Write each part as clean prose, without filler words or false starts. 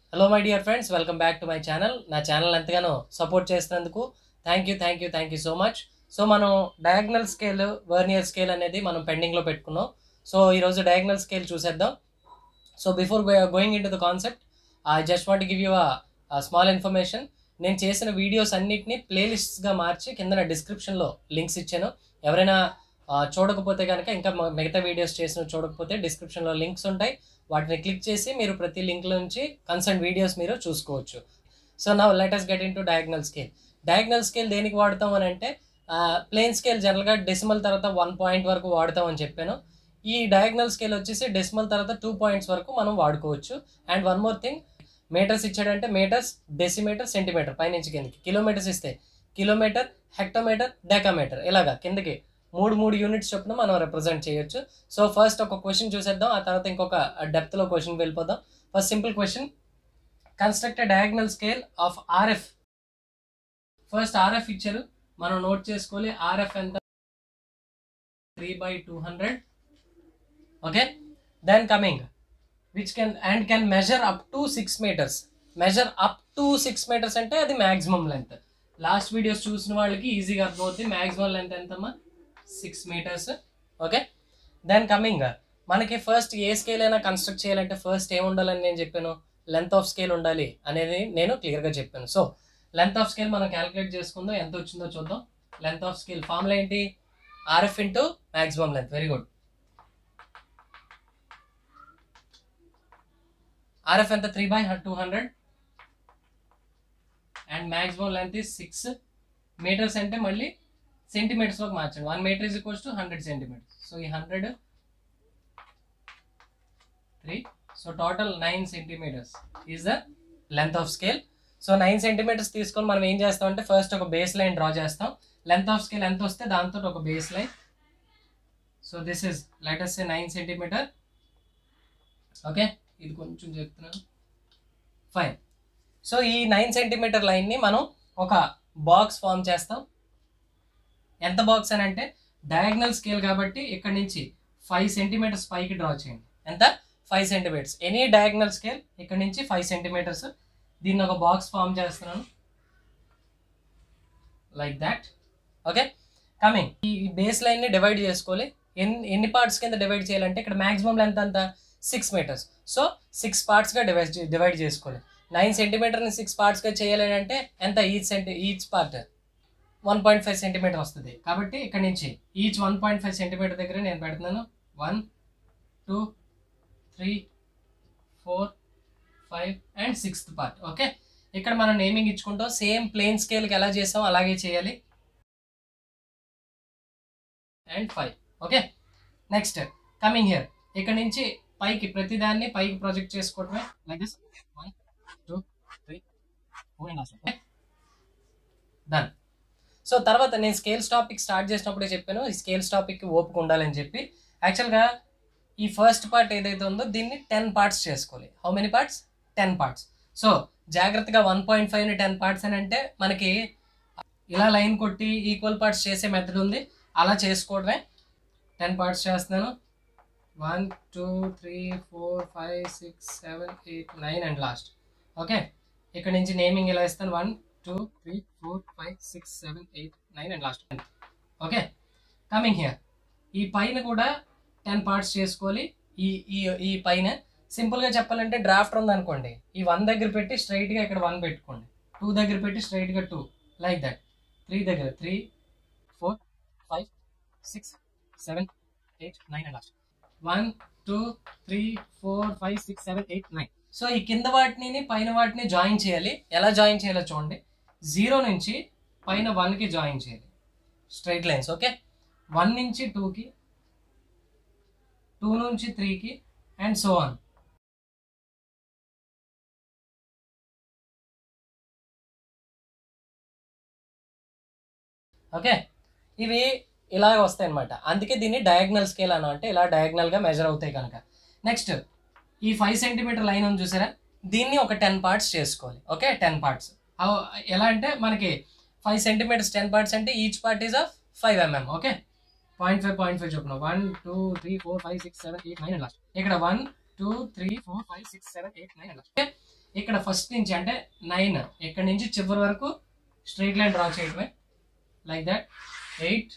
Hello my dear friends, welcome back to my channel. నా channel ఎంతగానో support చేస్తున్నందుకు thank you so much. So మనం diagonal scale, vernier scale అనేది మనం పెండింగ్లో పెట్టుకున్నాం. సో ఈరోజు డయాగ్నల్ స్కేల్ చూసేద్దాం. So before going in to the concept, I just want give you small information. నేను చేసిన వీడియోస్ అన్నిటిని ప్లేలిస్ట్స్గా మార్చి కింద డిస్క్రిప్షన్లో లింక్స్ ఇచ్చాను. ఎవరైనా చూడకపోతే కనుక, ఇంకా మిగతా వీడియోస్ చేసిన చూడకపోతే డిస్క్రిప్షన్లో లింక్స్ ఉంటాయి. వాటిని క్లిక్ చేసి మీరు ప్రతి లింక్లో నుంచి కన్సర్న్ వీడియోస్ మీరు చూసుకోవచ్చు. So now let us get in to diagonal scale. Diagonal scale దేనికి వాడతాం అని అంటే, ప్లేన్ స్కేల్ జనరల్గా డెసిమల్ తర్వాత 1 పాయింట్ వరకు వాడతాం అని చెప్పాను. ఈ డయాగ్నల్ స్కేల్ వచ్చేసి డెసిమల్ తర్వాత 2 పాయింట్స్ వరకు మనం వాడుకోవచ్చు. And one more thing, metres ఇచ్చాడంటే మీటర్స్, డెసిమీటర్, సెంటీమీటర్ పైనుంచి కిందకి, కిలోమీటర్స్ ఇస్తే కిలోమీటర్, హెక్టోమీటర్, డెకామీటర్, ఇలాగా కిందకి మూడు యూనిట్స్ చొప్పున మనం రిప్రజెంట్ చేయొచ్చు. సో ఫస్ట్ ఒక క్వశ్చన్ చూసేద్దాం, ఆ తర్వాత ఇంకొక డెప్త్లో క్వశ్చన్ వెళ్ళిపోదాం. First simple question, construct diagonal scale of R F. First R F ఇచ్చారు, మనం నోట్ చేసుకోవాలి. ఆర్ఎఫ్ ఎంత? 3/200. Okay, then coming which can measure up to 6 meters. Measure up to 6 meters అంటే అది మ్యాక్సిమం లెంత్. లాస్ట్ వీడియోస్ చూసిన వాళ్ళకి ఈజీగా అర్థమవుతుంది. మ్యాక్సిమం లెంత్ ఎంతమ్మా? 6 meters. ఓకే, దెన్ కమింగ్ మనకి ఫస్ట్ ఏ స్కేల్ అయినా కన్స్ట్రక్ట్ చేయాలంటే ఫస్ట్ ఏం ఉండాలని నేను చెప్పాను? లెంత్ ఆఫ్ స్కేల్ ఉండాలి అనేది నేను క్లియర్గా చెప్పాను. సో లెంత్ ఆఫ్ స్కేల్ మనం క్యాలిక్యులేట్ చేసుకుందాం. ఎంత వచ్చిందో చూద్దాం. లెంత్ ఆఫ్ స్కేల్ ఫార్ములా ఏంటి? R F into maximum length. Very good. R F ఎంత? 3/200 and maximum length is 6 meters. అంటే మళ్ళీ సెంటీమీటర్స్లోకి మార్చండి. 1 meter is equals to 100 centimeters. So ఈ 100 3, సో total 9 centimeters is the length of scale. So 9 centimeters తీసుకొని మనం ఏం చేస్తాం అంటే, ఫస్ట్ ఒక బేస్ లైన్ డ్రా చేస్తాం. లెంత్ ఆఫ్ స్కేల్ ఎంత వస్తే దాంతో ఒక base line. So this is let us say 9 centimeter. Okay, ఇది కొంచెం చెప్తున్నాను. ఫైన్. సో ఈ 9 centimeter లైన్ని మనం ఒక బాక్స్ ఫామ్ చేస్తాం. ఎంత బాక్స్ అని అంటే, డయాగ్నల్ స్కేల్ కాబట్టి ఇక్కడ నుంచి 5 centimeters పైకి డ్రా చేయండి. ఎంత? 5 centimeters. ఎనీ డయాగ్నల్ స్కేల్ ఇక్కడ నుంచి 5 centimeters. దీన్ని ఒక బాక్స్ ఫామ్ చేస్తున్నాను లైక్ దాట్. ఓకే, కమింగ్ ఈ బేస్ లైన్ని డివైడ్ చేసుకోవాలి. ఎన్ని పార్ట్స్ కింద డివైడ్ చేయాలంటే, ఇక్కడ మ్యాక్సిమం లెంత్ అంత 6 meters. సో 6 partsగా డివైడ్ చేసుకోవాలి. 9 centimeterని 6 partsగా చేయాలి అంటే ఎంత? ఈచ్ పార్ట్ 1.5 centimeter వస్తుంది. కాబట్టి ఇక్కడ నుంచి ఈచ్ 1.5 centimeter దగ్గర నేను పెడుతున్నాను. 1, 2, 3, 4, 5 అండ్ 6th part. ఓకే, ఇక్కడ మనం నేమింగ్ ఇచ్చుకుంటాం. సేమ్ ప్లేన్ స్కేల్కి ఎలా చేసాం అలాగే చేయాలి. And 5. Okay, next coming here, ఇక్కడ నుంచి పైకి ప్రతిదాన్ని పైకి ప్రొజెక్ట్ చేసుకోవటమే like this. 1, 2, 3, 4 and done. So తర్వాత నేను స్కేల్స్ టాపిక్ స్టార్ట్ చేసినప్పుడే చెప్పాను, ఈ స్కేల్స్ టాపిక్కి ఓపిక ఉండాలని చెప్పి. యాక్చువల్గా ఈ ఫస్ట్ పార్ట్ ఏదైతే ఉందో దీన్ని 10 parts చేసుకోవాలి. How many parts? 10 parts. So జాగ్రత్తగా 1.5ని 10 parts అని అంటే, మనకి ఇలా లైన్ కొట్టి ఈక్వల్ పార్ట్స్ చేసే మెథడ్ ఉంది, అలా చేసుకోవడమే. 10 parts చేస్తున్నాను. 1, 2, 3, 4, 5, 6, 7, 8, 9 అండ్ లాస్ట్. ఓకే, ఇక్కడ నుంచి నేమింగ్ ఇలా ఇస్తాను. 1, 2, 3, 4, 5, 6, 7, 8, 9 and last. Okay, coming here ఈ పైన కూడా 10 parts చేసుకోవాలి. ఈ ఈ ఈ పైన సింపుల్గా చెప్పాలంటే, డ్రాఫ్టర్ ఉందనుకోండి, ఈ 1 దగ్గర పెట్టి స్ట్రైట్గా ఇక్కడ 1 పెట్టుకోండి. 2 దగ్గర పెట్టి స్ట్రైట్గా 2 లైక్ దట్. 3 దగ్గర 3, 4, 5, 6, 7, 8, 9 అండ్ లాస్ట్. 1, 2, 3, 4, 5, 6, 7, 8, 9. సో ఈ కింద వాటిని పైన వాటిని జాయిన్ చేయాలి. ఎలా జాయిన్ చేయాలో చూడండి. 0 నుంచి పైన 1కి జాయిన్ చేయాలి, స్ట్రైట్ లైన్స్. ఓకే, 1 నుంచి 2కి, 2 నుంచి 3కి అండ్ సో ఆన్. ఓకే, ఇవి ఇలాగ వస్తాయి అనమాట. అందుకే దీన్ని డయాగ్నల్ స్కేల్ అన్న, అంటే ఇలా డయాగ్నల్గా మెజర్ అవుతాయి కనుక. నెక్స్ట్ ఈ 5 centimeter లైన్ ఉంది చూసారా, దీన్ని ఒక 10 parts చేసుకోవాలి. ఓకే, 10 parts ఎలా అంటే, మనకి 5 centimeters 10 parts అంటే each part is of 5 mm. Okay, 0.5 చొప్పున 1, 2, 3, 4, 5, 6, 7, 8, 9 అండ్ లాస్ట్. ఇక్కడ 1, 2, 3, 4, 5, 6, 7, 8, 9 అండ్ లాస్ట్. ఓకే, ఇక్కడ ఫస్ట్ నుంచి అంటే 9 ఇక్కడ నుంచి చివరి వరకు స్ట్రైట్ లైన్ డ్రా చేయడమే లైక్ దట్ 8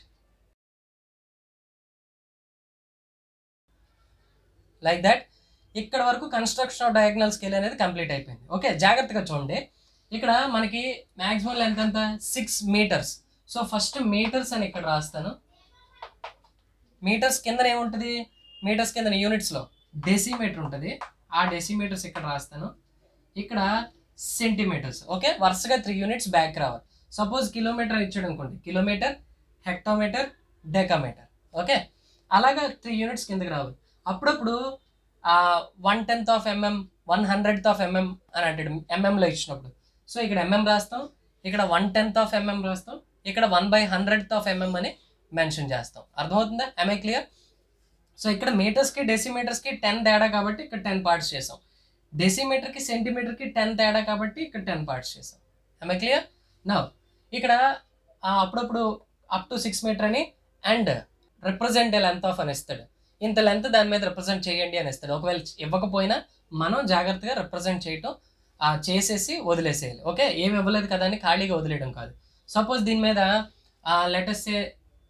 లైక్ దట్. ఇక్కడ వరకు కన్స్ట్రక్షన్ ఆఫ్ డయాగ్నల్ స్కేల్ అనేది కంప్లీట్ అయిపోయింది. ఓకే, జాగ్రత్తగా చూడండి. ఇక్కడ మనకి మ్యాక్సిమం లెంత్ ఎంత 6 మీటర్స్. సో ఫస్ట్ మీటర్స్ అని ఇక్కడ రాస్తాను. మీటర్స్ కింద ఏముంటుంది, మీటర్స్ కింద యూనిట్స్లో డెసిమీటర్ ఉంటుంది. ఆ డెసిమీటర్స్ ఇక్కడ రాస్తాను. ఇక్కడ సెంటీమీటర్స్. ఓకే, వరుసగా 3 యూనిట్స్ బ్యాక్ రావాలి. సపోజ్ కిలోమీటర్ ఇచ్చాడు అనుకోండి, కిలోమీటర్, హెక్టోమీటర్, డెకామీటర్. ఓకే, అలాగా 3 యూనిట్స్ కిందకి రావాలి. అప్పుడప్పుడు 1/10 of mm, 1/100th of mm అని అంటాడు ఎంఎంలో ఇచ్చినప్పుడు. సో ఇక్కడ ఎంఎం రాస్తాం, ఇక్కడ 1/10 ఆఫ్ mm రాస్తాం, ఇక్కడ 1/100th ఆఫ్ mm అని మెన్షన్ చేస్తాం. అర్థమవుతుందా? I clear? సో ఇక్కడ మీటర్స్కి డెసిమీటర్స్కి 10 తేడా కాబట్టి ఇక్కడ 10 పార్ట్స్ చేసాం. డెసిమీటర్కి సెంటీమీటర్కి 10 తేడా కాబట్టి ఇక్కడ 10 పార్ట్స్ చేసాం. I clear? నౌ ఇక్కడ అప్పుడప్పుడు అప్ టు 6 మీటర్ అని అండ్ రిప్రజెంట్ లెంత్ ఆఫ్ అని ఇస్తాడు. ఇంత లెంత్ దాని మీద రిప్రజెంట్ చేయండి అని ఇస్తాడు. ఒకవేళ ఇవ్వకపోయినా మనం జాగ్రత్తగా రిప్రజెంట్ చేయటం చేసేసి వదిలేసేయాలి. ఓకే, ఏమి ఇవ్వలేదు కదా అని ఖాళీగా వదిలేయడం కాదు. సపోజ్ దీని మీద లెటస్ సే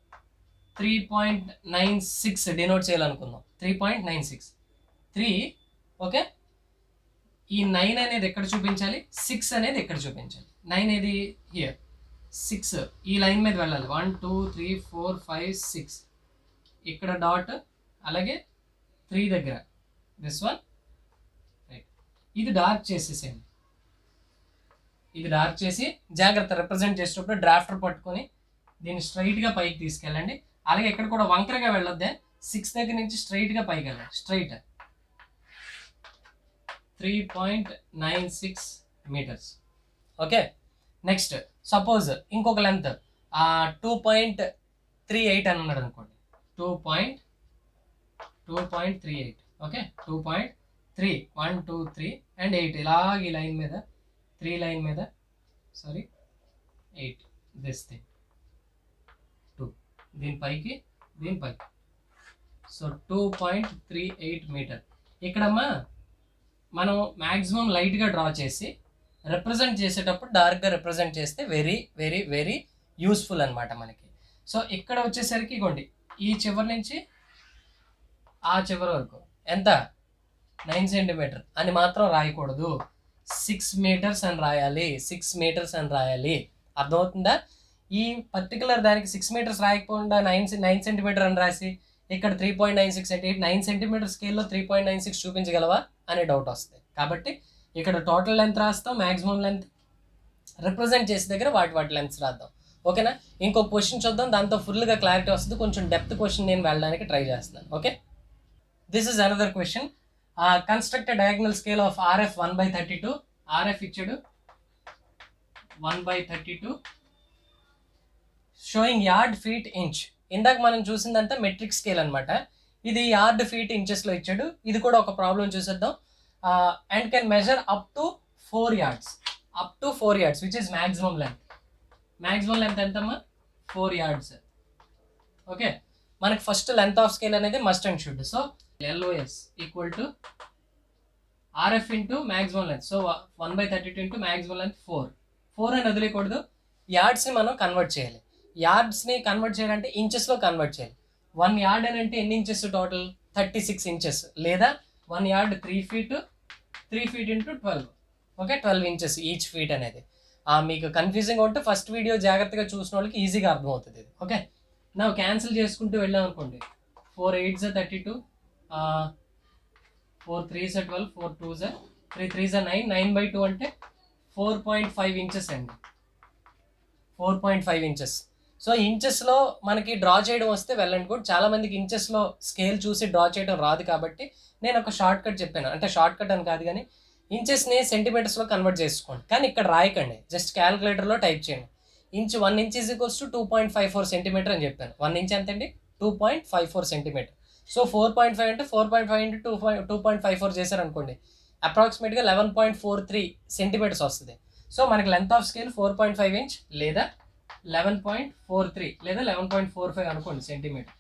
3.96 డినోట్ చేయాలనుకుందాం. 3.96 3. ఓకే, ఈ 9 అనేది ఎక్కడ చూపించాలి, 6 అనేది ఎక్కడ చూపించాలి. 9 ఏది హియర్, 6 ఈ లైన్ మీద వెళ్ళాలి. 1 2 3 4 5 6 ఇక్కడ డాట్, అలాగే 3 దగ్గర దిస్ వన్. రైట్, ఇది డార్క్ చేసేసేయండి. ఇది డార్క్ చేసి జాగ్రత్త రిప్రజెంట్ చేసేటప్పుడు డ్రాఫ్టర్ పట్టుకొని దీన్ని స్ట్రైట్గా పైకి తీసుకెళ్ళండి. అలాగే ఇక్కడ కూడా వంకరగా వెళ్ళొద్దే, 6 దగ్గర నుంచి స్ట్రైట్గా పైకి వెళ్ళండి. Straight 3.96 metres. Okay, next suppose ఇంకొక లెంత్ 2.38 అని ఉన్నాడు అనుకోండి. 2.38. ఓకే, 2.3 1 2 3 అండ్ 8 ఇలాగ ఈ లైన్ మీద 3 లైన్ మీద 8 దిస్ థింగ్ 2 దీనిపైకి. So 2.38 metre. ఇక్కడమ్మా మనం మ్యాక్సిమం లైట్గా డ్రా చేసి రిప్రజెంట్ చేసేటప్పుడు డార్క్గా రిప్రజెంట్ చేస్తే వెరీ వెరీ వెరీ యూస్ఫుల్ అనమాట మనకి. సో ఇక్కడ వచ్చేసరికి ఇగోండి, ఈ చివరి నుంచి ఆ చివరి వరకు ఎంత 9 సెంటీమీటర్ అని మాత్రం రాయకూడదు, 6 మీటర్స్ అని రాయాలి. 6 మీటర్స్ అని రాయాలి. అర్థమవుతుందా? ఈ పర్టికులర్ దానికి 6 మీటర్స్ రాయకుండా 9 సెంటీమీటర్ అని రాసి ఇక్కడ 3.96 అంటే 9 సెంటీమీటర్ స్కేల్లో 3.96 చూపించగలవా అనే డౌట్ వస్తుంది. కాబట్టి ఇక్కడ టోటల్ లెంత్ రాస్తాం, మ్యాక్సిమం లెంత్, రిప్రజెంట్ చేసే దగ్గర వాటి లెంత్స్ రాద్దాం. ఓకేనా? ఇంకొక క్వశ్చన్ చూద్దాం, దాంతో ఫుల్గా క్లారిటీ వస్తుంది. కొంచెం డెప్త్ క్వశ్చన్ నేను వెళ్ళడానికి ట్రై చేస్తున్నాను. Okay, this is another question. Construct diagonal scale of RF 1/32. RF ఇచ్చాడు 1/32 షోయింగ్ యార్డ్ ఫీట్ ఇంచ్. ఇందాక మనం చూసిందంతా మెట్రిక్ స్కేల్ అనమాట. ఇది యార్డ్ ఫీట్ ఇంచెస్లో ఇచ్చాడు. ఇది కూడా ఒక ప్రాబ్లం చూసేద్దాం. And can measure up to 4 yards. Up to 4 yards which is maximum length. Maximum length ఎంతమ్మా? 4 yards. ఓకే, మనకి ఫస్ట్ లెంత్ ఆఫ్ స్కేల్ అనేది must and should. So LOS equal to RF into maximum length. So 1/32 into maximum length 4 అని వదిలేయకూడదు. యార్డ్స్ని మనం convert చేయాలి. యార్డ్స్ని convert చేయాలంటే ఇంచెస్లో convert చేయాలి. 1 yard అని అంటే ఎన్ని ఇంచెస్ టోటల్? 36 inches. లేదా 1 yard 3 feet, 3 feet into 12. Okay, 12 inches each feet అనేది. మీకు కన్ఫ్యూజింగ్ ఉంటే ఫస్ట్ వీడియో జాగ్రత్తగా చూసిన వాళ్ళకి ఈజీగా అర్థమవుతుంది ఇది. ఓకే, నా క్యాన్సిల్ చేసుకుంటూ వెళ్ళాం అనుకోండి. 4 8s 32, 4 3s 12, 4 2s 3 3s 9, 9/2 అంటే 4.5 inches అండి. 4.5 inches. సో ఇంచెస్లో మనకి డ్రా చేయడం వస్తే వెళ్ళండి కూడా. చాలామందికి ఇంచెస్లో స్కేల్ చూసి డ్రా చేయడం రాదు కాబట్టి నేను ఒక షార్ట్ కట్ చెప్పాను. అంటే షార్ట్ కట్ అని కాదు కానీ ఇంచెస్ని సెంటీమీటర్స్లో కన్వర్ట్ చేసుకోండి. కానీ ఇక్కడ రాయకండి, జస్ట్ క్యాలిక్యులేటర్లో టైప్ చేయండి. 1 inch is equals to 2.54 centimeter అని చెప్పాను. 1 inch ఎంత అండి? 2.54 centimeter. సో 4.5 అంటే 4.5 ఇంటూ 2.54 చేశారనుకోండి, అప్రాక్సిమేట్గా 11.43 centimeters వస్తుంది. సో మనకి లెంత్ ఆఫ్ స్కేల్ 4.5 inch లేదా 11.43 లేదా 11.45 అనుకోండి సెంటీమీటర్.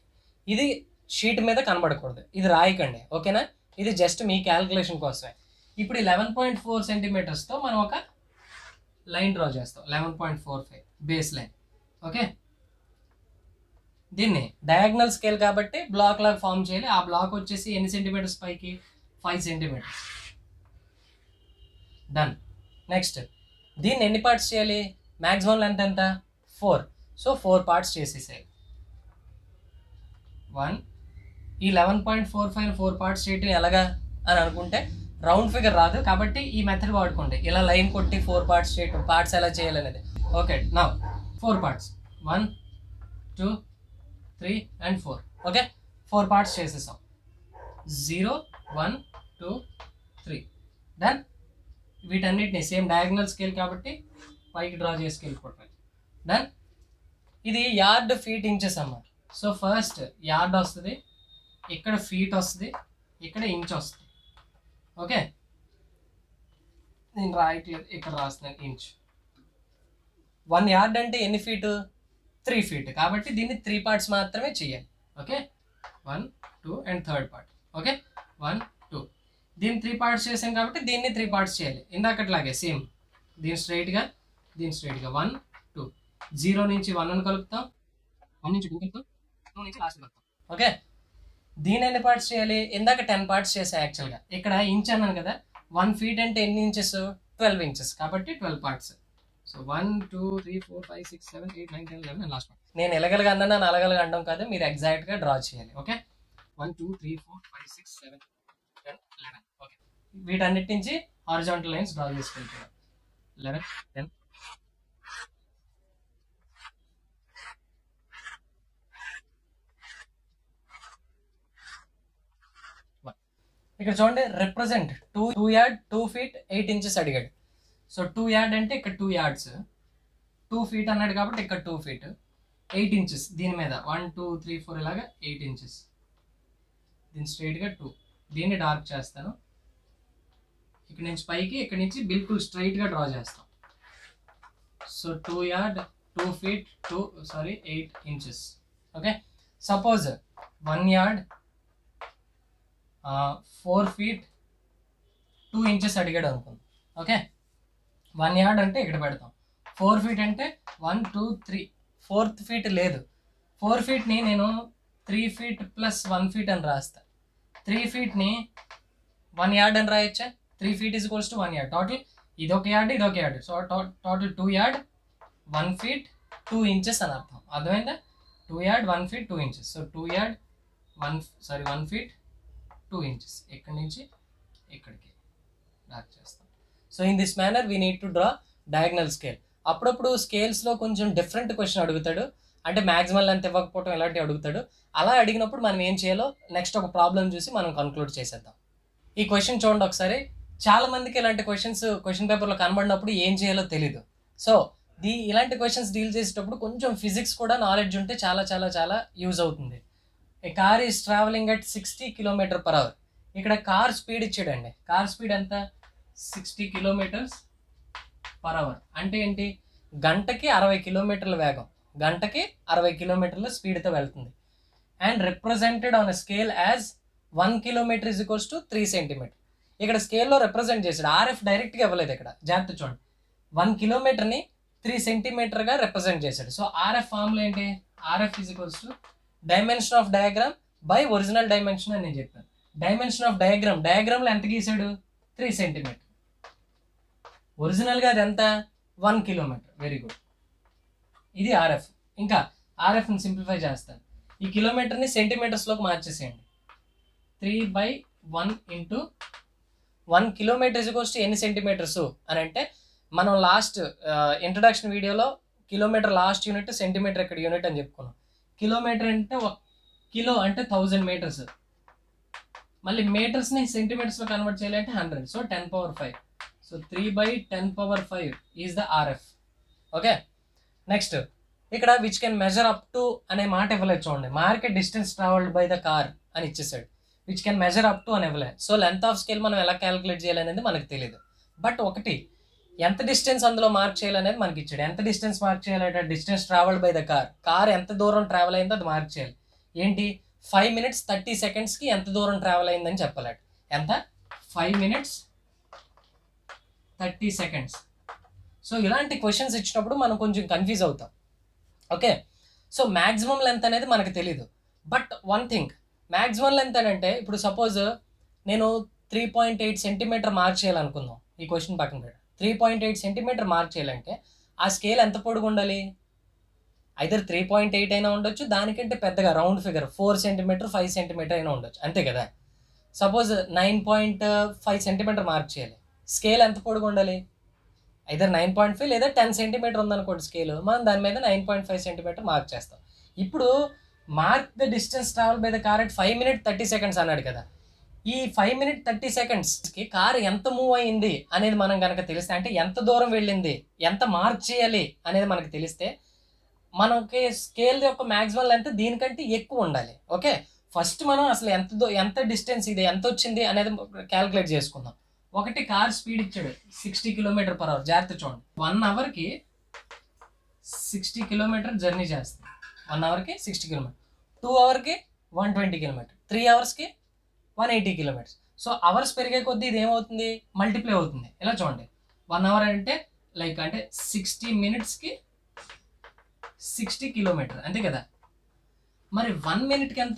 ఇది షీట్ మీద కనబడకూడదు, ఇది రాయకండి. ఓకేనా? ఇది జస్ట్ మీ క్యాలిక్యులేషన్ కోసమే. ఇప్పుడు 11.4 సెంటీమీటర్స్తో మనం ఒక లైన్ డ్రా చేస్తాం. 11.45 బేస్ లైన్. ఓకే, దీన్ని డయాగ్నల్ స్కేల్ కాబట్టి బ్లాక్ లాగా ఫామ్ చేయాలి. ఆ బ్లాక్ వచ్చేసి ఎన్ని సెంటీమీటర్స్ పైకి? 5 సెంటీమీటర్స్. డన్. నెక్స్ట్ దీన్ని ఎన్ని పార్ట్స్ చేయాలి? మ్యాక్సిమం లెంత్ ఎంత? 4. So 4 parts చేసేసాయి. 1 ఈ 11.45 4 పార్ట్స్ చేయటం ఎలాగా అని అనుకుంటే రౌండ్ ఫిగర్ రాదు కాబట్టి ఈ మెథడ్ వాడుకోండి. ఇలా లైన్ కొట్టి 4 పార్ట్స్ చేయటం, పార్ట్స్ ఎలా చేయాలనేది. Okay, now 4 parts 1 2 3 and 4. Okay, 4 parts చేసేసాం. 0 1 2 3. డన్. వీటన్నిటిని సేమ్ డయాగ్నల్ స్కేల్ కాబట్టి పైకి డ్రా చేసుకెళ్ళిపోతాయి. డన్. ఇది యార్డ్ ఫీట్ ఇంచెస్ అమ్మ. సో ఫస్ట్ యార్డ్ వస్తుంది, ఇక్కడ ఫీట్ వస్తుంది, ఇక్కడ ఇంచ్ వస్తుంది. ఓకే, నేను రాయట్లేదు, ఇక్కడ రాస్తున్నాను ఇంచ్. 1 యార్డ్ అంటే ఎన్ని ఫీటు? 3 ఫీట్. కాబట్టి దీన్ని 3 పార్ట్స్ మాత్రమే చేయాలి. Okay, 1 2 and third part. Okay, 1 2. దీన్ని 3 పార్ట్స్ చేసాం కాబట్టి దీన్ని 3 పార్ట్స్ చేయాలి. ఇందాకట్లాగే సేమ్. దీని స్ట్రైట్గా 1 2. 0 నుంచి 1 అని కలుపుతాం, 1 నుంచి 2 కలుపుతాం, 2 నుంచి లాస్ట్ కలుపుతాం. ఓకే, దీని ఎన్ని పార్ట్స్ చేయాలి? ఇందాక 10 పార్ట్స్ చేసాం యాక్చువల్గా. ఇక్కడ ఇంచ్ అన్నాను కదా, 1 ఫీట్ అంటే ఎన్ని ఇంచెస్? 12 ఇంచెస్. కాబట్టి 12 పార్ట్స్. So 1 2 3 4 5 6 7 8 9 10 11 last part. నేను ఎలగలుగా అన్నా అలగలుగా అనడం కాదు, మీరు ఎగ్జాక్ట్గా డ్రా చేయాలి. ఓకే, 1 2 3 4 5 6 7 10 11. ఓకే, వీటన్నిటి నుంచి హారిజాంటల్ లైన్స్ డ్రా చేసుకుంటున్నాం. 11 10. ఇక్కడ చూడండి, రిప్రజెంట్ 2 యార్డ్ 2 ఫీట్ 8 ఇంచెస్ అడిగాడు. సో 2 యార్డ్ అంటే ఇక్కడ 2 యార్డ్స్, 2 ఫీట్ అన్నాడు కాబట్టి ఇక్కడ 2 ఫీట్ 8 ఇంచెస్. దీని మీద 1 2 3 4 ఇలాగా 8 ఇంచెస్. దీన్ని స్ట్రైట్గా 2. దీన్ని డార్క్ చేస్తాను. ఇక్కడ నుంచి పైకి, ఇక్కడ నుంచి బిల్కుల్ స్ట్రైట్గా డ్రా చేస్తాం. So 2 yard 2 feet 8 inches. Okay, suppose 1 yard 4 feet 2 inches అడిగాడు అనుకుందాం. ఓకే, 1 యార్డ్ అంటే ఇక్కడ పెడతాం. 4 ఫీట్ అంటే 1 2 3. 4th ఫీట్ లేదు. 4 ఫీట్ని నేను 3 ఫీట్ ప్లస్ 1 ఫీట్ అని రాస్తా. 3 ఫీట్ని 1 యార్డ్ అని రాయొచ్చా? 3 feet is equals to 1 yard. Total ఇదొక యార్డ్, ఇదొక yard. So total 2 yard 1 feet 2 inches అని అర్థం. అర్థమైందా? 2 yard 1 feet 2 inches. So 2 yard 1 feet 2 inches. ఇక్కడి నుంచి ఇక్కడికి డార్క్ చేస్తాం. So in this manner we need to draw diagonal scale. అప్పుడప్పుడు స్కేల్స్లో కొంచెం డిఫరెంట్ క్వశ్చన్ అడుగుతాడు, అంటే మ్యాక్సిమం లెంత్ ఇవ్వకపోవడం ఇలాంటివి అడుగుతాడు. అలా అడిగినప్పుడు మనం ఏం చేయాలో నెక్స్ట్ ఒక ప్రాబ్లం చూసి మనం కన్క్లూడ్ చేసేద్దాం. ఈ క్వశ్చన్ చూడండి ఒకసారి. చాలా మందికి ఇలాంటి క్వశ్చన్ పేపర్లో కనబడినప్పుడు ఏం చేయాలో తెలీదు. సో ఇలాంటి క్వశ్చన్స్ డీల్ చేసేటప్పుడు కొంచెం ఫిజిక్స్ కూడా నాలెడ్జ్ ఉంటే చాలా చాలా చాలా యూజ్ అవుతుంది. A car is travelling at 60 km/h. ఇక్కడ కార్ స్పీడ్ ఇచ్చాడండి. కార్ స్పీడ్ ఎంత? 60 km/h. అంటే ఏంటి? గంటకి 60 కిలోమీటర్ల వేగం, గంటకి 60 కిలోమీటర్ల స్పీడ్తో వెళ్తుంది. And represented on a scale as 1 kilometre is equals to 3 centimetre. ఇక్కడ స్కేల్లో రిప్రజెంట్ చేశాడు. RF డైరెక్ట్గా ఇవ్వలేదు ఇక్కడ, జాగ్రత్త చూడండి. 1 కిలోమీటర్ని 3 సెంటీమీటర్గా రిప్రజెంట్ చేశాడు. సో RF ఫార్ములా ఏంటి? RF is equals to dimension of diagram by original dimension అని నేను చెప్పాను. డైమెన్షన్ ఆఫ్ డయాగ్రామ్లో ఎంత గీసాడు? 3 సెంటీమీటర్. ఒరిజినల్గా అది ఎంత? 1 కిలోమీటర్. Very good. ఇది RF. ఇంకా RFని సింప్లిఫై చేస్తాను. ఈ కిలోమీటర్ని సెంటీమీటర్స్లోకి మార్చేసేయండి. 3/1 into 1 kilometre is equals to ఎన్ని సెంటీమీటర్స్ అని అంటే, మనం లాస్ట్ ఇంట్రడక్షన్ వీడియోలో కిలోమీటర్ లాస్ట్ యూనిట్, సెంటీమీటర్ ఇక్కడ యూనిట్ అని చెప్పుకున్నాం. కిలోమీటర్ అంటే 1 కిలో అంటే 1000 మీటర్స్. మళ్ళీ మీటర్స్ని సెంటీమీటర్స్లో కన్వర్ట్ చేయాలంటే 100. So 10⁵. So 3/10⁵ is the RF. Okay, next ఇక్కడ which can measure up to అనే మాట ఇవ్వలేదు చూడండి. Market distance travelled by the car అని ఇచ్చేసాడు. Which can measure up to అని ఇవ్వలేదు. సో లెంత్ ఆఫ్ స్కేల్ మనం ఎలా క్యాలిక్యులేట్ చేయాలనేది మనకు తెలియదు. బట్ ఒకటి, ఎంత డిస్టెన్స్ అందులో మార్క్ చేయాలనేది మనకి ఇచ్చాడు. ఎంత డిస్టెన్స్ మార్క్ చేయాలంటే distance travelled by the car ఎంత దూరం ట్రావెల్ అయిందో అది మార్క్ చేయాలి. ఏంటి? 5 minutes 30 secondsకి ఎంత దూరం ట్రావెల్ అయిందని చెప్పాలి. ఎంత? 5 minutes 30 సెకండ్స్. సో ఇలాంటి క్వశ్చన్స్ ఇచ్చినప్పుడు మనం కొంచెం కన్ఫ్యూజ్ అవుతాం. ఓకే, సో మ్యాక్సిమం లెంత్ అనేది మనకు తెలీదు. But one thing, maximum length అని అంటే ఇప్పుడు సపోజ్ నేను 3.8 సెంటీమీటర్ మార్క్ చేయాలనుకుందాం. ఈ క్వశ్చన్ పక్కన పెట్ట 3.8 సెంటీమీటర్ మార్క్ చేయాలంటే ఆ స్కేల్ ఎంత పొడుగు ఉండాలి? ఐదర్ 3.8 అయినా ఉండొచ్చు, దానికంటే పెద్దగా రౌండ్ ఫిగర్ 4 సెంటీమీటర్ 5 సెంటీమీటర్ అయినా ఉండొచ్చు, అంతే కదా. సపోజ్ 9.5 సెంటీమీటర్ మార్క్ చేయాలి, స్కేల్ ఎంత పొడుగు ఉండాలి? ఐదర్ 9.5 లేదా 10 సెంటీమీటర్ ఉందనుకోండి స్కేల్, మనం దాని మీద 9.5 సెంటీమీటర్ మార్క్ చేస్తాం. ఇప్పుడు mark the distance travel by the car at 5 minutes 30 seconds అన్నాడు కదా. ఈ 5 minutes 30 secondsకి కారు ఎంత మూవ్ అయింది అనేది మనం కనుక తెలిస్తే, అంటే ఎంత దూరం వెళ్ళింది, ఎంత మార్క్ చేయాలి అనేది మనకు తెలిస్తే, మనకి స్కేల్ యొక్క మ్యాక్సిమం లెంత్ దీనికంటే ఎక్కువ ఉండాలి. ఓకే, ఫస్ట్ మనం అసలు ఎంత డిస్టెన్స్ ఇది ఎంత వచ్చింది అనేది క్యాలిక్యులేట్ చేసుకుందాం. ఒకటి కార్ స్పీడ్ ఇచ్చాడు 60 km/h, జాగ్రత్త చూడండి. 1 అవర్కి 60 km జర్నీ చేస్తుంది. 1 అవర్కి 60 km, 2 అవర్కి 120 km, 3 అవర్స్కి 180 km. సో అవర్స్ పెరిగే కొద్దీ ఇది ఏమవుతుంది? మల్టిప్లై అవుతుంది. ఇలా చూడండి, 1 అవర్ అంటే లైక్ అంటే 60 minutesకి 60 km, అంతే కదా. మరి 1 minuteకి ఎంత?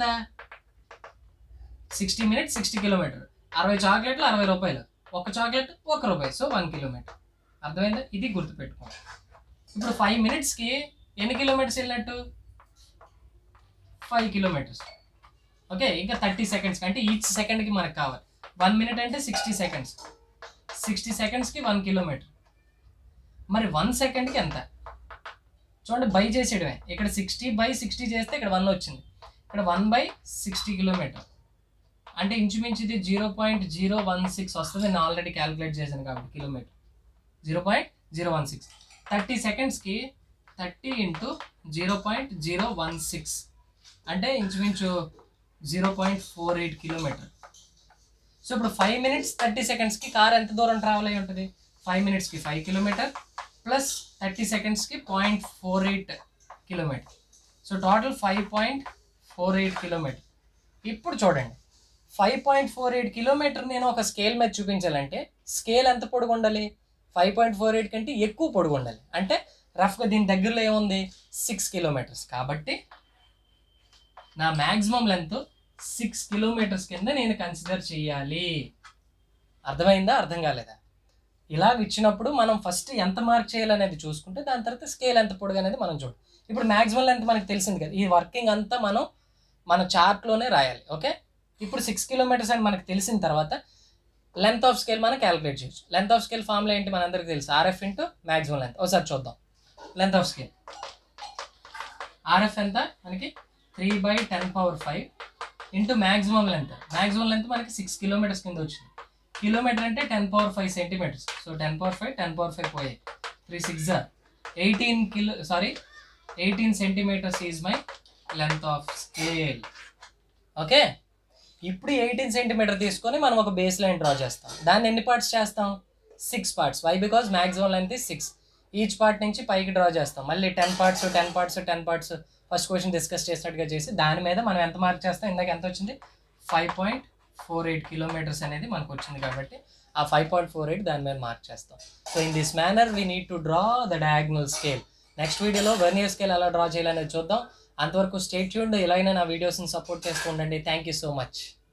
60 minutes 60 km, 60 చాక్లెట్లు 60 రూపాయలు, ఒక చాక్లెట్ 1 రూపాయి, సో 1 kilometer. అర్థమైందా? ఇది గుర్తుపెట్టుకోండి. ఇప్పుడు 5 minutesకి ఎన్ని కిలోమీటర్స్ వెళ్ళినట్టు? 5 kilometers. ఓకే, ఇంకా 30 seconds అంటే ఈచ్ సెకండ్కి మనకు కావాలి. 1 minute అంటే 60 seconds, 60 secondsకి 1 kilometer. మరి 1 secondకి ఎంత? చూడండి, బై చేసేయడమే. ఇక్కడ 60/60 చేస్తే ఇక్కడ 1 వచ్చింది, ఇక్కడ 1/60 km అంటే ఇంచుమించు ఇది 0.016 వస్తుంది. నేను ఆల్రెడీ క్యాలిక్యులేట్ చేశాను కాబట్టి కిలోమీటర్ 0.016. 30 secondsకి 30 × 0.016 అంటే ఇంచుమించు 0.48 km. సో ఇప్పుడు 5 minutes 30 secondsకి కార్ ఎంత దూరం ట్రావెల్ అయ్యి ఉంటుంది? 5 minutesకి 5 km ప్లస్ 30 secondsకి 0.48 km. So total 5.48 km. ఇప్పుడు చూడండి, 5.48 km నేను ఒక స్కేల్ మీద చూపించాలంటే స్కేల్ ఎంత పొడుగు ఉండాలి? 5.48 కంటే ఎక్కువ పొడుగు ఉండాలి. అంటే రఫ్గా దీని దగ్గరలో ఏముంది? 6 kilometers. కాబట్టి నా మ్యాక్సిమం లెంత్ 6 kilometers కింద నేను కన్సిడర్ చేయాలి. అర్థమైందా? అర్థం కాలేదా? ఇలా ఇచ్చినప్పుడు మనం ఫస్ట్ ఎంత మార్క్ చేయాలనేది చూసుకుంటే దాని తర్వాత స్కేల్ ఎంత పొడుగు అనేది మనం చూడాలి. ఇప్పుడు మ్యాక్సిమం లెంత్ మనకు తెలిసింది కదా, ఈ వర్కింగ్ అంతా మనం మన చార్ట్లోనే రాయాలి. ఓకే, ఇప్పుడు 6 kilometers అని మనకు తెలిసిన తర్వాత లెంత్ ఆఫ్ స్కేల్ మనం క్యాలిక్యులేట్ చేయొచ్చు. లెంత్ ఆఫ్ స్కేల్ ఫార్ములా ఏంటి మనందరికీ తెలుసు, RF × మ్యాక్సిమం లెంత్. ఒకసారి చూద్దాం. లెంత్ ఆఫ్ స్కేల్ RF ఎంత మనకి? 3/10⁵ into maximum length. Maximum length మనకి 6 kilometers కింద వచ్చింది. కిలోమీటర్ అంటే 10⁵ centimeters. సో 10⁵ పోయాయి, 3 6 18 centimeters is my length of scale. Okay, ఇప్పుడు 18 centimeter తీసుకొని మనం ఒక బేస్ లైన్ డ్రా చేస్తాం. దాన్ని ఎన్ని పార్ట్స్ చేస్తాం? 6 parts. Why? Because maximum length 6. Each part నుంచి పైకి డ్రా చేస్తాం. మళ్ళీ 10 parts ఫస్ట్ క్వశ్చన్ డిస్కస్ చేసినట్టుగా చేసి దాని మీద మనం ఎంత మార్క్ చేస్తాం? ఇందాక ఎంత వచ్చింది? 5.48 kilometers అనేది మనకు వచ్చింది కాబట్టి ఆ 5.48 దాని మీద మార్క్ చేస్తాం. So in this manner we need to draw the diagonal scale. Next వీడియోలో వెర్నియర్ స్కేల్ ఎలా డ్రా చేయాలనేది చూద్దాం. అంతవరకు స్టే ట్యూన్డ్. ఇలాగైనా నా వీడియోస్ని సపోర్ట్ చేస్తూ ఉండండి. Thank you so much.